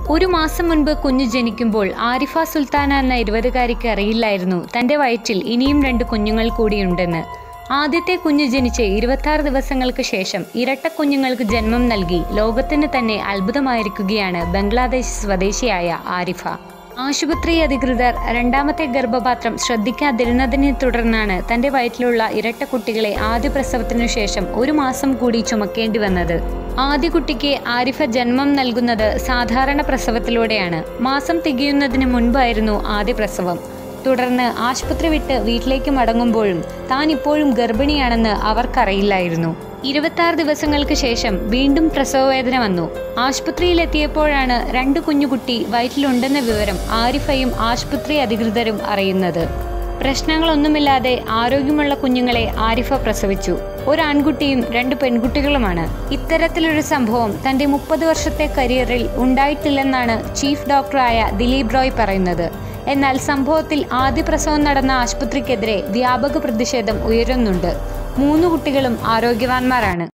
ഒരു മാസം മുൻപ് കുഞ്ഞു ജനിക്കുമ്പോൾ ആരിഫ സുൽത്താന എന്ന 20-കാരിക്ക് അറിയില്ലായിരുന്നു തന്റെ വയറ്റിൽ ഇനിയും 2 കുഞ്ഞുങ്ങൾ കൂടിയുണ്ടെന്ന്. ആദ്യത്തെ കുഞ്ഞു ജനിച്ച് 26 ദിവസങ്ങൾക്ക് ശേഷം ഇരട്ട കുഞ്ഞുങ്ങൾക്ക് ജന്മം നൽകി ലോകത്തിന് തന്നെ അത്ഭുതമായിരിക്കുകയാണ് ബംഗ്ലാദേശ് സ്വദേശിയായ ആരിഫ. ആശുപത്രി അധികൃതർ രണ്ടാമത്തെ ഗർഭപാത്രം ശ്രദ്ധിക്കാതിരുന്നതിനെ തുടർന്നാണ് തന്റെ വയറ്റിലുള്ള ഇരട്ട കുട്ടികളെ ആദ്യ പ്രസവത്തിനു ശേഷം 1 മാസം കൂടി ചുമക്കേണ്ടി വന്നത്. ആദ്യ കുട്ടിക്ക് ആരിഫ ജന്മം നൽകുന്നത് സാധാരണ പ്രസവത്തിലൂടെയാണ്. മാസം തികയുന്നതിന് മുൻപായിരുന്നു ആദ്യ പ്രസവം. തുടർന്ന് ആശുപത്രി വിട്ട് വീട്ടിലേക്ക് മടങ്ങുമ്പോഴും താൻ ഇപ്പോഴും ഗർഭിണിയാണെന്ന് അവർക്കറിയില്ലായിരുന്നു. 26 ദിവസങ്ങൾക്ക് ശേഷം വീണ്ടും പ്രസവവേദന വന്നു. ആശുപത്രിയിലെത്തിയപ്പോഴാണ് 2 കുഞ്ഞുകുട്ടി വയറ്റിലുണ്ടെന്ന വിവരം ആരിഫയും ആശുപത്രി അധികൃതരും അറിയുന്നത്. പ്രശ്നങ്ങളൊന്നുമില്ലാതെ ആരോഗ്യമുള്ള കുഞ്ഞുങ്ങളെ ആരിഫ പ്രസവിച്ചു. ഒരു ആൺകുട്ടിയും 2 പെൺകുട്ടികളുമാണ്. ഇത്തരത്തിലൊരു സംഭവം തന്റെ 30 വർഷത്തെ കരിയറിൽ ഉണ്ടായിട്ടില്ലെന്നാണ് ചീഫ് ഡോക്ടറായ ദിലീപ് റോയ് പറയുന്നത്. എന്നാൽ സംഭവത്തിൽ ആദ്യ പ്രസവം നടന്ന ആശുപത്രിക്കെതിരെ വ്യാപക പ്രതിഷേധം ഉയരുന്നുണ്ട്. 3 കുട്ടികളും ആരോഗ്യവാന്മാരാണ്.